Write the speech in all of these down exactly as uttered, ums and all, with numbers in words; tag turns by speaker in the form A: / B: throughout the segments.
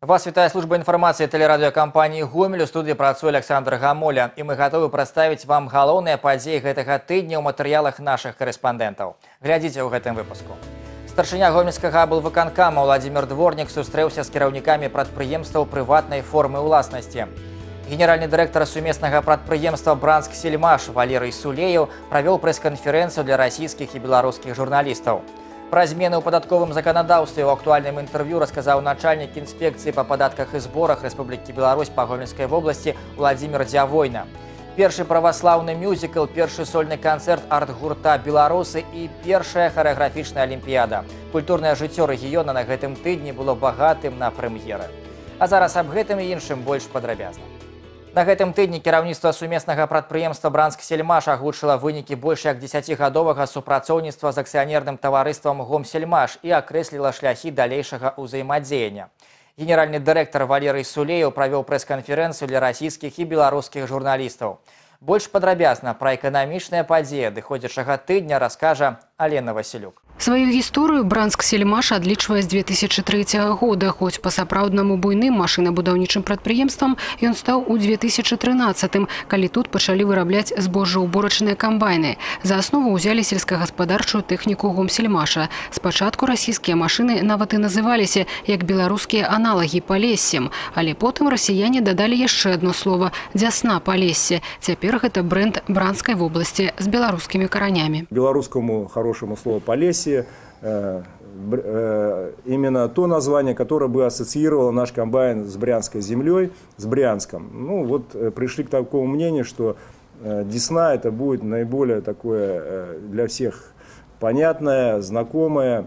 A: Вас вітае служба інфармацыі тэлерадыёкампаніі «Гомель». У студыі працуе Александр Гамоля. І мы гатовы прадставіць вам галоўныя падзеі гэтага тыдня ў матэрыялах нашых карэспандэнтаў. Глядзіце ў гэтым выпуску. Старшыня гомельскага аблвыканкама Владимир Дворник сустрэўся з кіраўнікамі прадпрыемстваў прыватнай формы ўласнасці. Генеральны дырэктар сумеснага прадпрыемства «Бранск-Сельмаш» Валерый Сулеев правёў прэс-канферэнцыю для расійскіх і беларускіх журналістаў. Про змены ў падатковым заканадаўстве ў актуальным інтэрв'ю расказаў начальнік інспекцыі па падатках і зборах Рэспублікі Беларусь па Гомельскай вобласці Владимир Дзявойна. Першы праваслаўны мюзікл, першы сольны канцэрт арт-гурта «Беларусы» і першая харэаграфічная алімпіяда. Культурнае жыццё рэгіёна на гэтым тыдні было багатым на прэм'еры. А зараз аб гэтым і іншым больш падрабязна. На гэтым тыдні кіраўніцтва сумеснага прадпрыемства «Бранск-Сельмаш» агучыла вынікі больш як дзесяцігадовага супрацоўніцтва з акцыянерным таварыствам «Гомсельмаш» і акрэсліла шляхі далейшага ўзаемадзеяння. Генеральны дырэктар Валерый Сулеев правёў прэс-канферэнцыю для расійскіх і беларускіх журналістаў. Больш падрабязна пра эканамічныя падзеі адыходзячага тыдня раскажа Алена Васілюк.
B: Сваю гісторыю «Бранск-Сельмаш» адлічвае з две тысячы трэцяга года, хоць па-сапраўднаму буйным машынабудаўнічым прадпрыемствам ён стаў у две тысячы трынаццатым, калі тут пачалі вырабляць збожжаўборачныя камбайны. За аснову ўзялі сельскагаспадарчую тэхніку «Гомсельмаша». Спачатку расійскія машыны нават і называліся як беларускія аналагі «Палессем», але потым расіяне дадалі яшчэ адно слово «Дзясна Палессе». Цяпер гэта брэнд Бранскай вобласці з беларускімі каранямі.
C: Белорусскому хорошему слову «Полесье» именно то название, которое бы ассоциировало наш комбайн с Брянской землей, с Брянском. Ну вот пришли к такому мнению, что Десна это будет наиболее такое для всех понятное, знакомое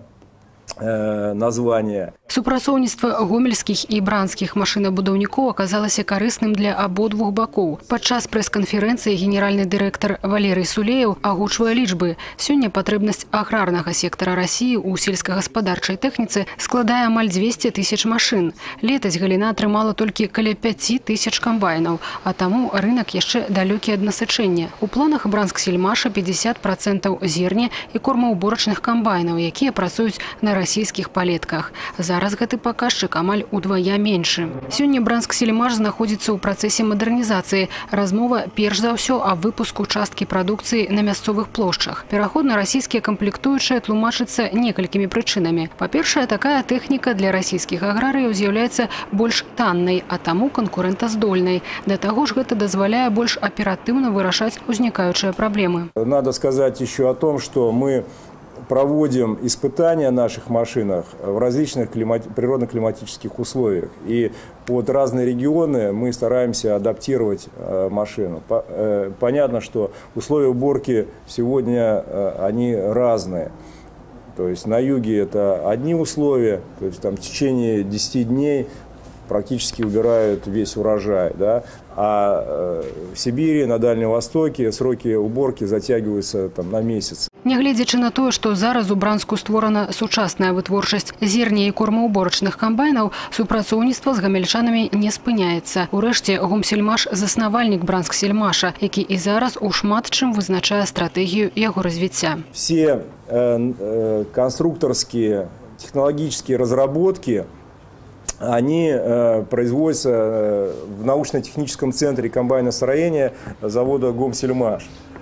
C: название.
B: Супрацоўніцтва гомельскіх і бранскіх машынабудаўнікоў аказалася карысным для абодвух бакоў. Падчас прэс-канферэнцыі генеральны дырэктар Валерый Сулеев агучвае лічбы. Сёння патрэбнасць аграрнага сектара Расіі ў сельскагаспадарчай тэхніцы складае амаль дзвесце тысяч машын. Летась галіна атрымала толькі каля пяці тысяч камбайнаў, а таму рынак яшчэ далёкі ад насычэння. У планах Бранск-Сельмаша пятьдесят процентов зерня і кормаўборачных камбайнаў, якія працуюць на расійскіх палетках. Зараз гэты паказчык амаль удвая меншы. Сёння Бранск-Сельмаш знаходзіцца ў працэсе мадэрнізацыі. Размова перш за ўсё аб выпуску часткі прадукцыі на мясцовых плошчах. Пераход на расійскія камплектуючыя тлумачыцца некалькімі прычынамі. Па-першае, такая тэхніка для расійскіх аграрыяў з'яўляецца больш таннай, а таму канкурэнтаздольнай. Да таго ж гэта дазваляе больш аператыўна вырашаць узнікаючыя праблемы.
C: Надо сказать еще о том, что мы проводим испытания наших машинах в различных природно-климатических условиях. И под разные регионы мы стараемся адаптировать машину. Понятно, что условия уборки сегодня они разные. То есть на юге это одни условия, то есть там в течение десяти дней практически убирают весь урожай, да? А в Сибири, на Дальнем Востоке сроки уборки затягиваются там, на месяц.
B: Нягледзячы на тое, што зараз у Бранску створана сучасная вытворчасць зерня і кормаўборачных камбайнаў, супрацоўніцтва з гамельчанамі не спыняецца. Урэшце, Гомсельмаш – заснавальнік Бранск-Сельмаша, які і зараз у шмат чым вызначае стратэгію яго развіцця.
C: Все э, э, конструкторские, технологические разработки они э, производятся э, в научно-техническом центре комбайностроения завода «Гомсельмаш».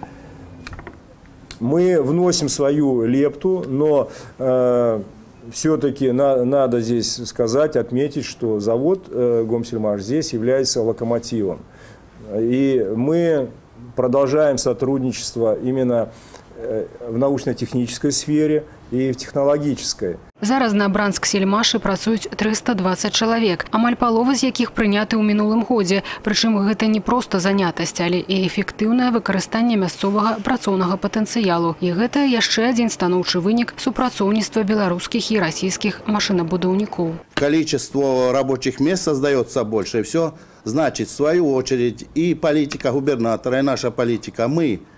C: Мы вносим свою лепту, но э, все-таки на, надо здесь сказать, отметить, что завод э, «Гомсельмаш» здесь является локомотивом. И мы продолжаем сотрудничество именно э, в научно-технической сфере и в технологической.
B: Зараз на Бранск-Сельмашы працуюць трыста дваццаць чалавек, амаль палова з якіх прыняты ў мінулым годзе. Прычым гэта не проста занятасць, але і эфектыўнае выкарыстанне мясцовага працоўнага патэнцыялу. І гэта яшчэ адзін станоўчы вынік супрацоўніцтва беларускіх і расійскіх машынабудаўнікоў.
D: Количество рабочих мест создается больше, и все значит, в свою очередь, и политика губернатора, и наша политика, мы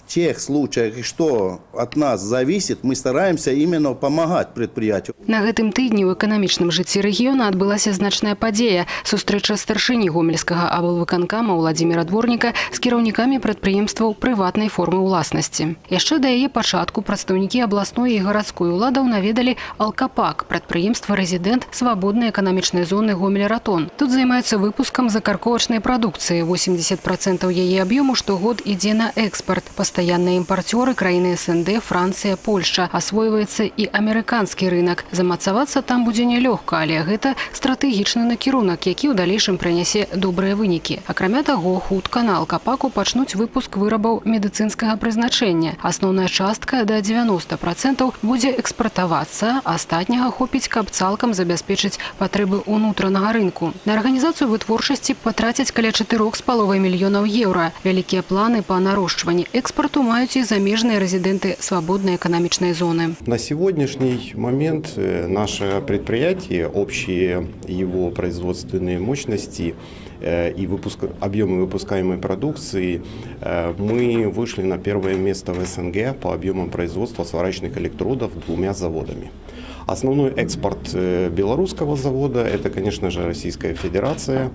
D: тех случаях, что от нас зависит, мы стараемся именно помогать предприятию.
B: На гэтым тыдні ў эканамічным жыцці рэгіёна адбылася значная падзея. Сустрэча старшыні гомельскага аблвыканкама Владзіміра Дворніка з кіраўнікамі прадпрыемстваў прыватнай формы ўласнасці. Яшчэ да яе пачатку прадстаўнікі абласной і гарадской уладаў наведалі Алкапак, прадпрыемства рэзідэнт свабоднай эканамічнай зоны Гомель-Ратон. Тут займаюцца выпускам закарковачнай прадукцыі. восемьдесят процентов яе аб'ёму штогод ідзе на экспарт. Пастаянныя імпарцёры краіны эс эн дэ, Францыя, Польшча. Асвойваецца і амерыканскі рынок. Замацавацца там будзе нялёгка, але гэта стратэгічны накірунак, які ў далейшым прынясе добрыя вынікі. Акрамя таго, хутка на Алкапаку пачнуць выпуск вырабаў медыцынскага прызначэння. Асноўная частка да девяноста процентов будзе экспартавацца, астатняга хопіць, каб цалкам забяспечыць патрэбы ўнутранага рынку. На арганізацыю вытворчасці патрацяць каля чатырох з паловай мільёнаў еўра. Вялікія планы па нарошчванні экспарту маюць і замежныя рэзідэнты свабоднай эканамічнай зоны.
E: На сегодняшний момент наше предприятие, общие его производственные мощности и выпуск, объемы выпускаемой продукции, мы вышли на первое место в эс эн гэ по объемам производства сварочных электродов двумя заводами. Основной экспорт белорусского завода – это, конечно же, Российская Федерация,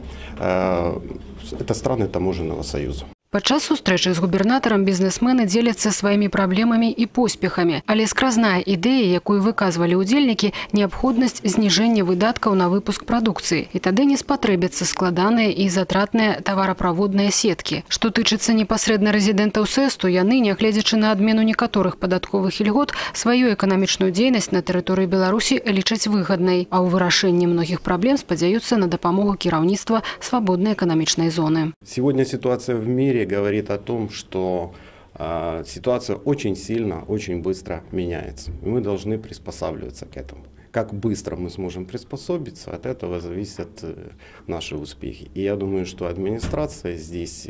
E: это страны Таможенного союза.
B: Падчас сустрэчы з губернатарам бізнесмены дзеляцца сваімі праблемамі і поспехамі. Але скразная ідэя, якую выказвалі ўдзельнікі, неабходнасць зніжэння выдаткаў на выпуск прадукцыі. І тады не спатрэбяцца складаныя і затратныя тавараправодныя сеткі. Што тычыцца непасрэдна рэзідэнтаў сэсту, яны, нягледзячы на адмену некаторых падатковых ільгот, сваю эканамічную дзейнасць на тэрыторыі Беларусі лічаць выгаднай, а ў вырашэнні многіх праблем спадзяюцца на дапамогу кіраўніцтва свабоднай эканамічнай зоны.
E: Сегодня ситуация в мире говорит о том, что э, ситуация очень сильно, очень быстро меняется. И мы должны приспосабливаться к этому. Как быстро мы сможем приспособиться, от этого зависят э, наши успехи. И я думаю, что администрация здесь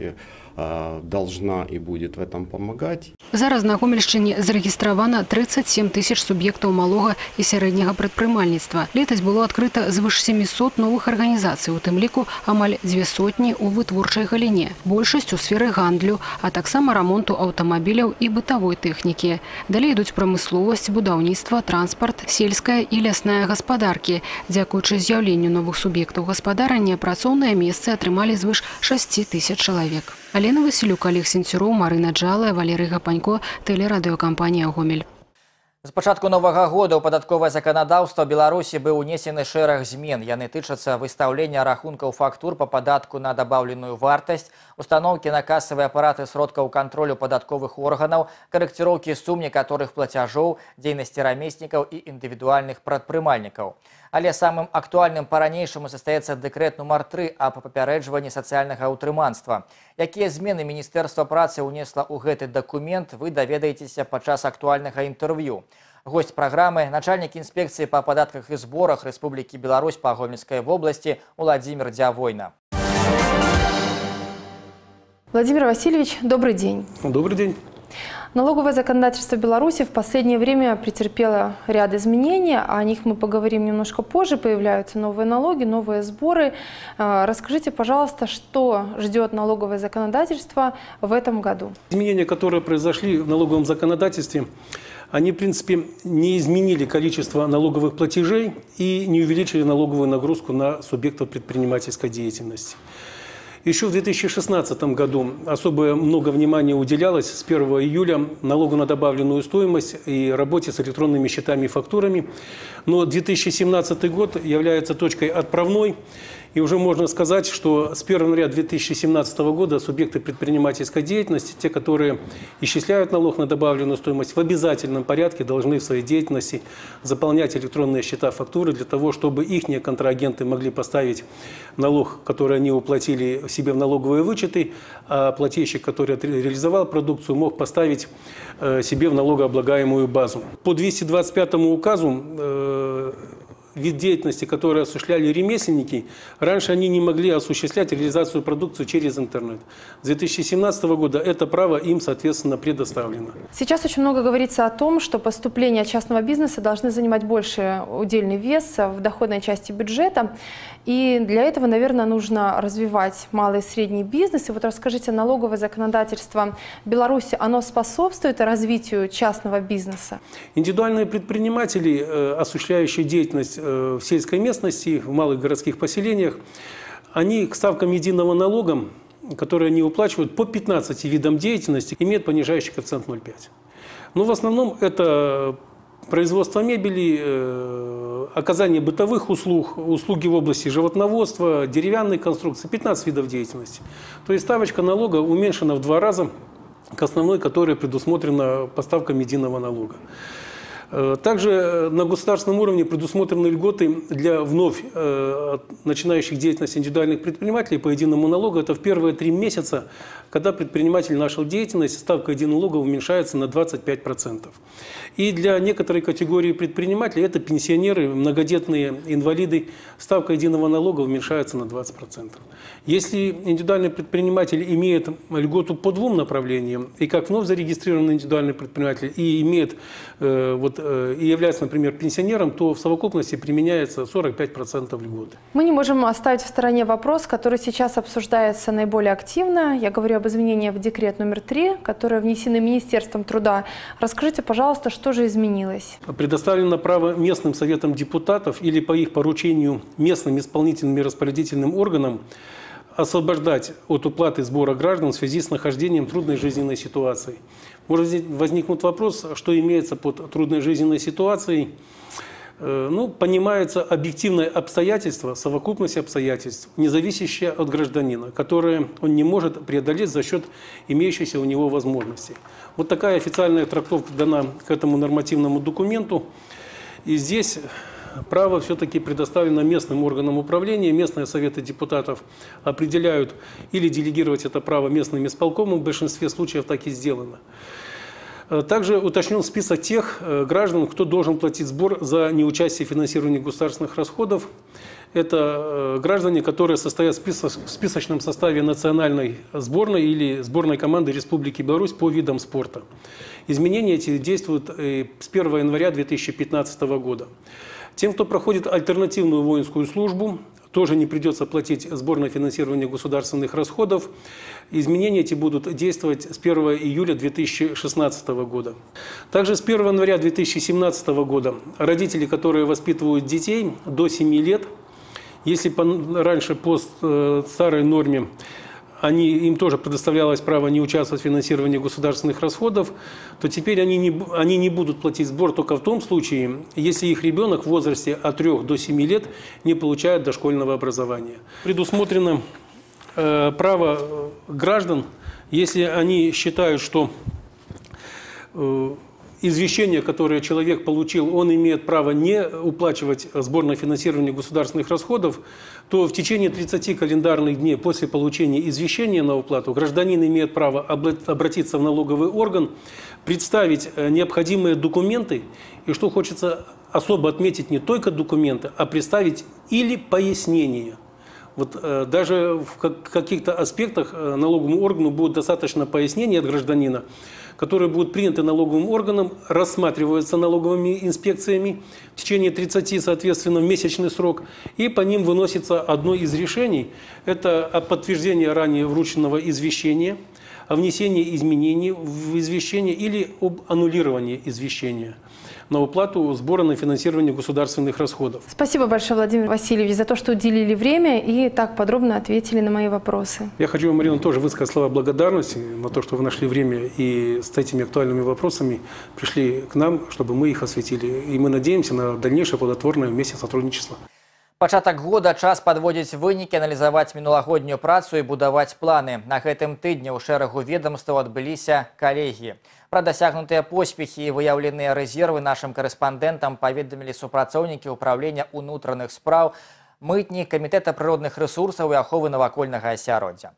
E: э, должна и будет в этом помогать.
B: Зараз на Гомельшчыне зарэгістравана тридцать семь тысяч суб'ектаў малога і сярэдняга прадпрымальніцтва. Летась было адкрыта звыш семисот новых арганізацый, у тым ліку амаль дзве сотні ў вытворчай галіне. Большасць у сферы гандлю, а таксама рамонту аўтамабіляў і бытавой тэхнікі. Далей ідуць прамысловасць, будаўніцтва, транспарт, сельская і лясная гаспадаркі. Дзякуючы з'яўленню новых суб'ектаў гаспадарання, працоўныя месцы атрымалі звыш шасці тысяч чалавек. Алена Васілюк, Олег Сенцюроў, Марына Джалая, Валерый Гапанько, тэлерадыёкампанія «Гомель».
A: З пачатку новага года ў падатковае заканадаўства Беларусі быў унесены шэраг змен. Яны тычацца выстаўлення рахункаў фактур па падатку на дабаўленую вартасць, устаноўкі на касавыя апараты сродкаў кантролю падатковых органаў, карэкціроўкі сум некаторых плацяжоў, дзейнасці рамеснікаў і індывідуальных прадпрымальнікаў. Але самым актуальным па-ранейшаму застаецца дэкрэт нумар тры аб папярэджванні сацыяльнага ўтрыманства. Якія змены Міністэрства працы ўнесла ў гэты дакумент, вы даведаецеся падчас актуальнага інтэрв'ю. Гость праграмы – начальник инспекции по податках и сборах Республики Беларусь по Гомельской области Владимир Дявойна.
F: Владимир Васильевич, добрый день.
G: Добрый день.
F: Налоговое законодательство Беларуси в последнее время претерпело ряд изменений, о них мы поговорим немножко позже. Появляются новые налоги, новые сборы. Расскажите, пожалуйста, что ждет налоговое законодательство в этом году?
G: Изменения, которые произошли в налоговом законодательстве, они, в принципе, не изменили количество налоговых платежей и не увеличили налоговую нагрузку на субъектов предпринимательской деятельности. Еще в две тысячи шестнадцатом году особо много внимания уделялось с первого июля налогу на добавленную стоимость и работе с электронными счетами и фактурами. Но две тысячи семнадцатый год является точкой отправной. И уже можно сказать, что с первого января две тысячи семнадцатого года субъекты предпринимательской деятельности, те, которые исчисляют налог на добавленную стоимость, в обязательном порядке должны в своей деятельности заполнять электронные счета, фактуры, для того, чтобы их контрагенты могли поставить налог, который они уплатили себе в налоговые вычеты, а плательщик, который реализовал продукцию, мог поставить себе в налогооблагаемую базу. По двести двадцать пятому указу вид деятельности, который осуществляли ремесленники, раньше они не могли осуществлять реализацию продукции через интернет. С две тысячи семнадцатого года это право им, соответственно, предоставлено.
F: Сейчас очень много говорится о том, что поступления частного бизнеса должны занимать больше удельный вес в доходной части бюджета. И для этого, наверное, нужно развивать малый и средний бизнес. И вот расскажите, налоговое законодательство Беларуси, оно способствует развитию частного бизнеса?
G: Индивидуальные предприниматели, осуществляющие деятельность в сельской местности, в малых городских поселениях, они к ставкам единого налога, которые они уплачивают по пятнадцати видам деятельности, имеют понижающий коэффициент ноль целых пять десятых. Но в основном это производство мебели, оказание бытовых услуг, услуги в области животноводства, деревянной конструкции, пятнадцать видов деятельности. То есть ставочка налога уменьшена в два раза к основной, которая предусмотрена поставками единого налога. Также на государственном уровне предусмотрены льготы для вновь э, начинающих деятельность индивидуальных предпринимателей по единому налогу. Это в первые три месяца, когда предприниматель начал деятельность, ставка единого налога уменьшается на двадцать пять процентов. И для некоторой категории предпринимателей, это пенсионеры, многодетные инвалиды, ставка единого налога уменьшается на двадцать процентов. Если индивидуальный предприниматель имеет льготу по двум направлениям, и как вновь зарегистрированный индивидуальный предприниматель, и имеет э, вот, и является, например, пенсионером, то в совокупности применяется сорок пять процентов льготы.
F: Мы не можем оставить в стороне вопрос, который сейчас обсуждается наиболее активно. Я говорю об изменениях в декрет номер три, которые внесены Министерством труда. Расскажите, пожалуйста, что же изменилось?
G: Предоставлено право местным советам депутатов или по их поручению местным исполнительным и распорядительным органам освобождать от уплаты сбора граждан в связи с нахождением в трудной жизненной ситуации. Может возникнуть вопрос, что имеется под трудной жизненной ситуацией. Ну, понимается объективное обстоятельство, совокупность обстоятельств, не зависящая от гражданина, которые он не может преодолеть за счет имеющихся у него возможностей. Вот такая официальная трактовка дана к этому нормативному документу. И здесь право все-таки предоставлено местным органам управления. Местные советы депутатов определяют или делегировать это право местным исполкомам. В большинстве случаев так и сделано. Также уточнен список тех граждан, кто должен платить сбор за неучастие в финансировании государственных расходов. Это граждане, которые состоят в списочном составе национальной сборной или сборной команды Республики Беларусь по видам спорта. Изменения эти действуют с первого января две тысячи пятнадцатого года. Тем, кто проходит альтернативную воинскую службу, тоже не придется платить сбор на финансирование государственных расходов. Изменения эти будут действовать с первого июля две тысячи шестнадцатого года. Также с первого января две тысячи семнадцатого года родители, которые воспитывают детей до семи лет, если раньше по старой норме они, им тоже предоставлялось право не участвовать в финансировании государственных расходов, то теперь они не, они не будут платить сбор только в том случае, если их ребенок в возрасте от трёх до семи лет не получает дошкольного образования. Предусмотрено э, право граждан, если они считают, что э, извещение, которое человек получил, он имеет право не уплачивать сбор на финансирование государственных расходов, то в течение тридцати календарных дней после получения извещения на уплату гражданин имеет право обратиться в налоговый орган, представить необходимые документы, и что хочется особо отметить, не только документы, а представить или пояснение. Вот э, даже в как, каких-то аспектах э, налоговому органу будет достаточно пояснений от гражданина, которые будут приняты налоговым органом, рассматриваются налоговыми инспекциями в течение тридцати, соответственно, в месячный срок, и по ним выносится одно из решений. Это о подтверждении ранее врученного извещения, о внесении изменений в извещение или об аннулировании извещения на уплату сбора на финансирование государственных расходов.
F: Спасибо большое, Владимир Васильевич, за то, что уделили время и так подробно ответили на мои вопросы.
G: Я хочу вам, Марина, тоже высказать слова благодарности на то, что вы нашли время и с этими актуальными вопросами пришли к нам, чтобы мы их осветили. И мы надеемся на дальнейшее плодотворное вместе сотрудничество.
A: Пачатак года час падводзіць вынікі, аналізаваць мінулагоднюю працу і будаваць планы. На гэтым тыдні ў шэрагу ведомстваў адбыліся калегіі. Пра дасягнутыя поспехі і выяўленыя рэзервы нашым корэспандэнтам паведамілі супрацоўнікі ўправлення ўнутраных спраў, мытні, камітэта прыродных рэсурсаў і аховы навакольнага асяроддзя.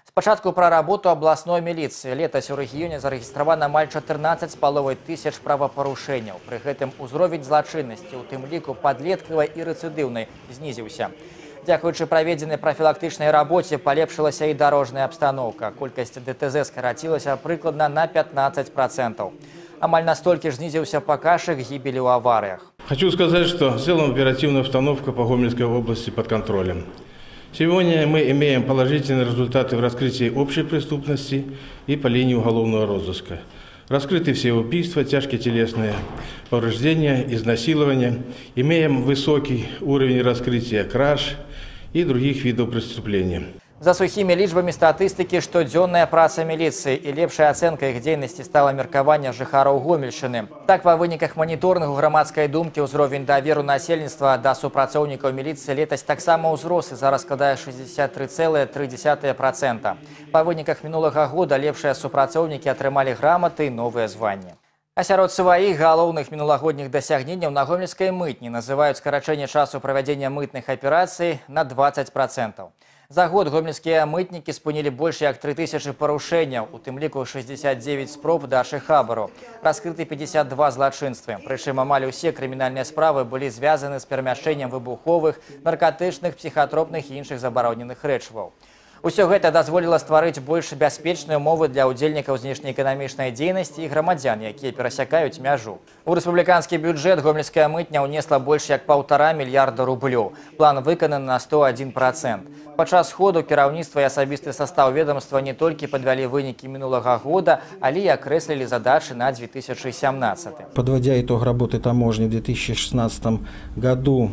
A: Спачатку пра работу абласной міліцыі. Летась у рэгіёне зарэгістравана амаль чатырнаццаць з паловай тысяч правапарушэнняў. Пры гэтым узровень злачыннасці, у тым ліку падлеткавай і рэцыдыўнай, знізіўся. Дзякуючы праведзенай прафілактычнай рабоце палепшылася і дарожная абстаноўка. Колькасць ДТЗ скарацілася прыкладна на пятнадцать процентов. Амаль настолькі ж знізіўся паказчык гібелі ў аварыях.
H: Хочу сказать, что в целом оперативная обстановка по Гомельской области под контролем. Сегодня мы имеем положительные результаты в раскрытии общей преступности и по линии уголовного розыска. Раскрыты все убийства, тяжкие телесные повреждения, изнасилования. Имеем высокий уровень раскрытия краж и других видов преступлений.
A: За сухімі лічбамі статыстыкі штодзённая праца міліцыі і лепшая ацэнка іх дзейнасці стала меркаванне жыхароў Гомельшчыны. Так, па выніках маніторынгу грамадскай думкі ўзровень даверу насельніцтва да супрацоўнікаў міліцыі летась таксама ўзрос і зараз складае шестьдесят три целых три десятых процента. Па выніках мінулага года лепшыя супрацоўнікі атрымалі граматы і новыя званні. А сярод сваіх галоўных мінулагодніх дасягненняў на гомельскай мытні называюць скарачэнне часу правядзення мытных аперацый на двадцать процентов. За год гомельскія мытнікі спынілі больш як тры тысячы парушэнняў, у тым ліку шестьдесят девять спроб дачы хабару. Раскрыты пятьдесят два злачынствы. Прычым амаль усе крымінальныя справы былі звязаны з перамяшчэннем выбуховых, наркатычных, псіхатропных і іншых забароненых рэчываў. Усё гэта дазволіла стварыць больш бяспечныя умовы для ўдзельнікаў знешнеэканамічнай дзейнасці і грамадзян, якія перасякаюць мяжу. У рэспубліканскі бюджэт гомельская мытня ўнесла больш як паўтара мільярда рублёў. План выкананы на сто один процент. Падчас ходу кіраўніцтва і асабісты састаў ведомства не толькі падвялі вынікі мінулага года, але і акрэслілі задачы на две тысячи семнадцатый.
I: Подводя итог работы таможни в две тысячи шестнадцатом году,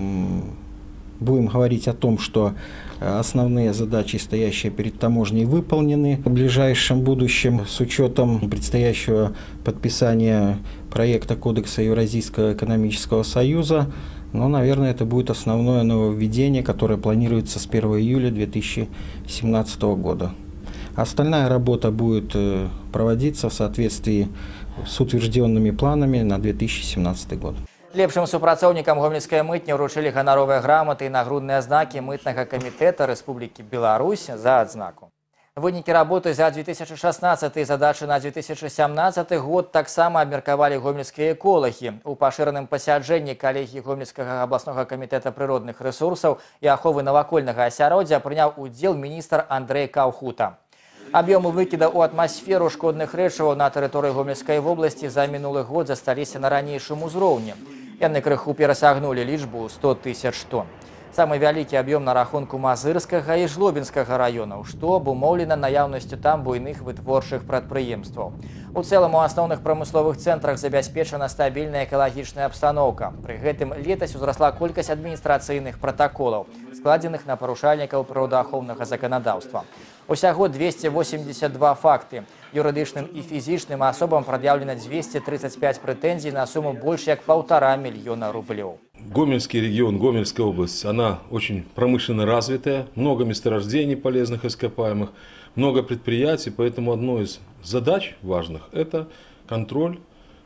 I: будем говорить о том, что основные задачи, стоящие перед таможней, выполнены. В ближайшем будущем, с учетом предстоящего подписания проекта Кодекса Евразийского экономического союза, но, наверное, это будет основное нововведение, которое планируется с первого июля две тысячи семнадцатого года. Остальная работа будет проводиться в соответствии с утвержденными планами на две тысячи семнадцатый год.
A: Лепшым супрацоўнікам гомельскай мытні ўручылі ганаровыя граматы і нагрудныя знакі мытнага камітэта Рэспублікі Беларусь за адзнаку. Вынікі работы за две тысячи шестнадцатый і задачы на две тысячи семнадцатый год таксама абмеркавалі гомельскія эколагі. У пашыраным пасяджэнні калегіі Гомельскага абласнога камітэта прыродных рэсурсаў і аховы навакольнага асяроддзя прыняў удзел міністр Андрэй Каўхута. Аб'ёмы выкіда ў атмасферу шкодных рэчываў на тэрыторыі Гомельскай вобласці за мінулы год засталіся на ранейшым узроўні. Яны крыху перасягнулі лічбу сто тысяч тонн. Самы вялікі аб'ём на рахунку Мазырскага і Жлобінскага раёнаў, што абумоўлена наяўнасцю там буйных вытворчых прадпрыемстваў. У цэлым у асноўных прамысловых цэнтрах забяспечана стабільная экалагічная абстаноўка. Пры гэтым летась узрасла колькасць адміністрацыйных пратаколаў, складзеных на парушальнікаў прыродаахоўнага заканадаўства. Усяго двести восемьдесят два факты. Юрыдычным і фізічным асобам прад'яўлена двести тридцать пять прэтэнзій на сумму больш як полтора миллиона рублёў.
J: Гомельский регион, Гомельская область, она очень промышленно развитая, много месторождений полезных ископаемых, много предприятий, поэтому одной из задач важных – это контроль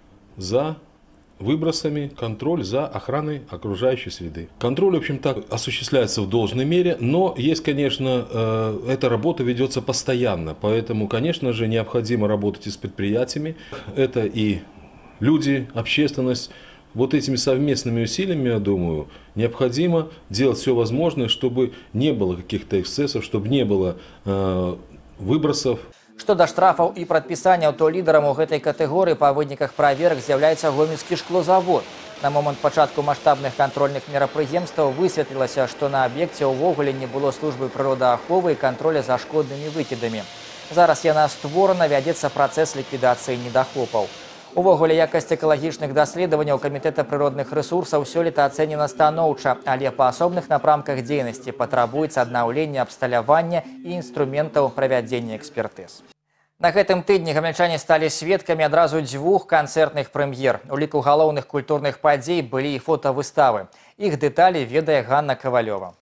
J: за выбросами, контроль за охраной окружающей среды. Контроль, в общем-то, осуществляется в должной мере, но есть, конечно, э, эта работа ведется постоянно, поэтому, конечно же, необходимо работать и с предприятиями. Это и люди, общественность. Вот этими совместными усилиями, я думаю, необходимо делать все возможное, чтобы не было каких-то эксцессов, чтобы не было э, выбросов.
A: Што да штрафаў і прадпісанняў, то лідарам у гэтай катэгорыі па выніках праверак з'яўляецца гомельскі шклозавод. На момант пачатку маштабных кантрольных мерапрыемстваў высветлілася, што на аб'екце ўвогуле не было службы прыродааховы і кантроля за шкоднымі выкідамі. Зараз яна створана, вядзецца працэс ліквідацыі недахопаў. Увогуле, якасць экалагічных даследаванняў Камітэта прыродных рэсурсаў сёлета ацэнена станоўча, але па асобных напрамках дзейнасці патрабуецца аднаўленне абсталявання і інструментаў правядзення экспертыз. На гэтым тыдні гамельчане сталі сведкамі адразу дзвюх канцэртных прэм'ер. У ліку галоўных культурных падзей былі і фотавыставы. Іх дэталі ведае Ганна Кавалёва.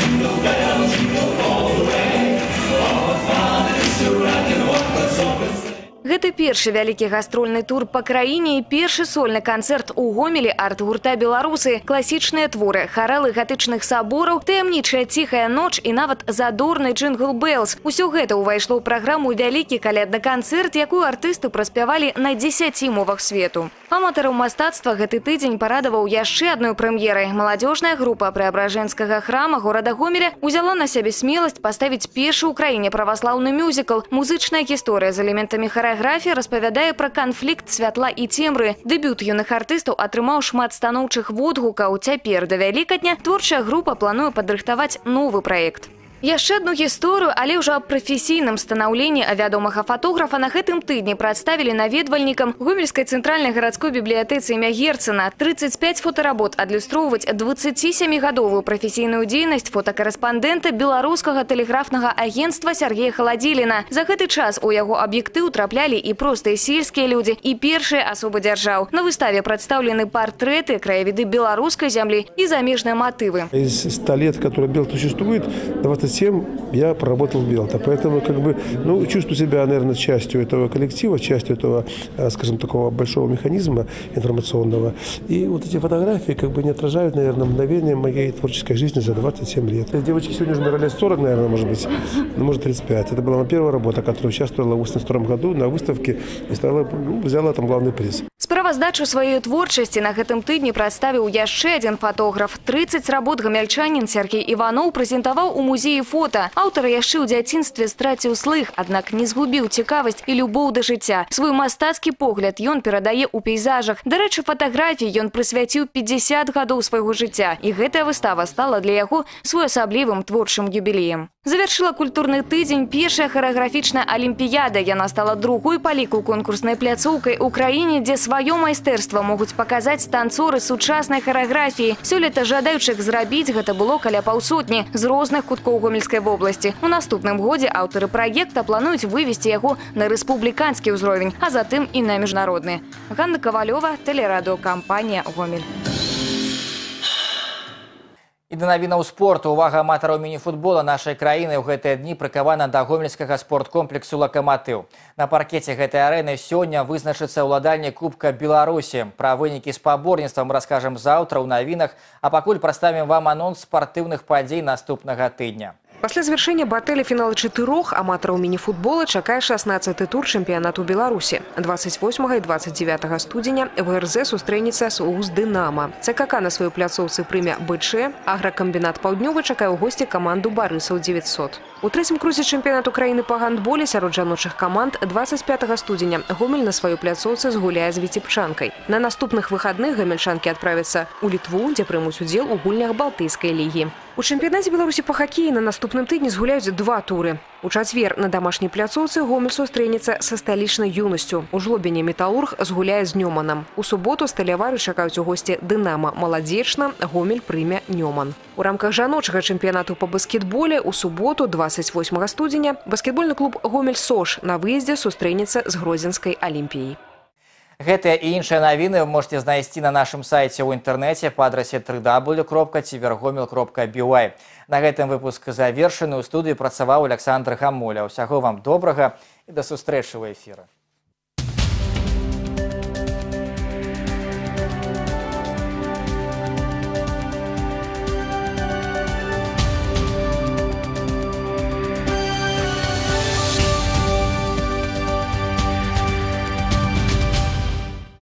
K: Гэты Гэта першы вялікі гастрольны тур па краіне і першы сольны канцэрт у Гомелі арт-гурта «Беларусы». Класічныя творы, харалы гатычных сабораў, таямнічая ціхая ноч і нават задорны джингл Беллс. Усё гэта ўвайшло ў праграму вялікі калядны канцэрт, якую артысты праспявалі на дзесяці мовах свету. Аматараў мастацтва гэты тыдзень парадаваў яшчэ адной прэм'ерай. Маладзёжная група Преображенскага храма горада Гомеля узяла на сябе смеласць паставіць першы ў краіне праваслаўны мюзікл. Музычная гісторыя з элементамі харэаграфіі распавядае пра канфлікт святла і цемры. Дэбют юных артыстаў атрымаў шмат станоўчых водгукаў. Цяпер да Вялікадня творчая група плануе падрыхтаваць новы праект. Яшчэ адну гісторыю, але ўжо аб прафесійным станаўленні вядомага фатографа на гэтым тыдні прадставілі наведвальнікам Гомельскай цэнтральнай гарадской бібліятэцы імя Герцена. тридцать пять фотаработ адлюстроўваюць дваццацісямігадовую прафесійную дзейнасць фотакарэспандэнта беларускага тэлеграфнага агенцтва Сергея Халадзіліна. За гэты час у яго аб'ектыў траплялі і простыя сельскія людзі, і першыя асобы дзяржаў. На выставе прадстаўлены партрэты, краявіды беларускай зямлі і замежныя матывы.
L: Из ста лет, которые Белт существует, двадцать семь я проработал в Белта, поэтому как бы, ну, чувствую себя, наверное, частью этого коллектива, частью этого, скажем, такого большого механизма информационного. И вот эти фотографии как бы не отражают, наверное, мгновение моей творческой жизни за двадцать семь лет. Девочки сегодня уже набрали сорок, наверное, может быть, ну, может тридцать пять. Это была моя первая работа, которую участвовала в восемьдесят втором году на выставке и стала, ну, взяла там главный приз.
K: Справаздачу сваёй творчасці на гэтым тыдні прадставіў яшчэ адзін фотограф. тридцать работ гамяльчанін Сергей Іваноў прэзентаваў у музеі фота. Аўтар яшчэ ў дзяцінстве страціў слых, аднак не згубіў цікавасць і любоў да жыцця. Свой мастацкі погляд ён перадае ў пейзажах. Дарэчы, фатаграфіі ён прысвяціў пятьдесят гадоў свайго жыцця. І гэтая выстава стала для яго своеасаблівым творчым юбілеем. Завершыла культурны тыдзень першая харэаграфічная алімпіяда. Яна стала другой па ліку конкурснай пляцоўкай у краіне, дзе сваё майстэрства могуць паказаць танцоры сучаснай харэаграфіі. Сёлета жадаючых зрабіць гэта было каля паўсотні з розных куткоў Гомельскай вобласці. У наступным годзе аўтары праекта плануюць вывесці яго на рэспубліканскі ўзровень, а затым і на міжнародны. Ганна Ковалёва, тэлерадыёкампанія «Гомель».
A: І да навінаў спорту. Увага аматараў міні-футбола нашай краіны ў гэтыя дні прыкавана да гомельскага спорткомплексу «Лакаматыў». На паркеце гэтай арэны сёння вызначыцца ўладальнік Кубка Беларусі. Пра вынікі спаборніцтвам раскажам заўтра ў навінах, а пакуль прадставім вам анонс спартыўных падзей наступнага тыдня.
M: Пасля завяршэння батэлі фінала чатырох аматараў міні-футбола чакае шаснаццаты тур чэмпіянату Беларусі. двадцать восьмага і двадцать девятага студзеня ВРЗ сустрэнецца з УЗ «Дынама». ЦКК на сваёй пляцоўцы прыме БЧ, агракамбінат «Паўднёвы» чакае ў госці каманду «Барысаў девятьсот». У трэцім крузе чэмпіянату краіны па гандболе сярод жаночых каманд двадцать пятага студзеня Гомель на сваёй пляцоўцы згуляе з Віцебчанкай. На наступных выхадных гамельчанкі адправяцца ў Літву, дзе прымуць удзел у гульнях Балтыйскай лігі. У чэмпіянаце Беларусі па хакеі на наступным тыдні згуляюць два туры. У чацвер на дамашняй пляцоўцы Гомель сустрэнецца са сталічнай юнасцю. У жлобіне «Металург» згуляе з Нёманам. У суботу сталявары чакаюць у госці «Дынама» Маладзечна, Гомель прыме Нёман. У рамках жаночага чэмпіянату па баскетболе у суботу двадцать восьмага студзеня баскетбольны клуб «Гомель-Сош» на выездзе сустрэнецца з Гродзенскай Алімпіяй.
A: Гэтыя і іншыя навіны вы можете знайсці на нашым сайце ў інтэрнэце па адрасе дабл ю дабл ю дабл ю кропка цівергомель кропка бі вай. На гэтым выпуск завершаны. У студыі працаваў Александр Гамоля. Усяго вам добрага і да сустрэчы ў эфіры.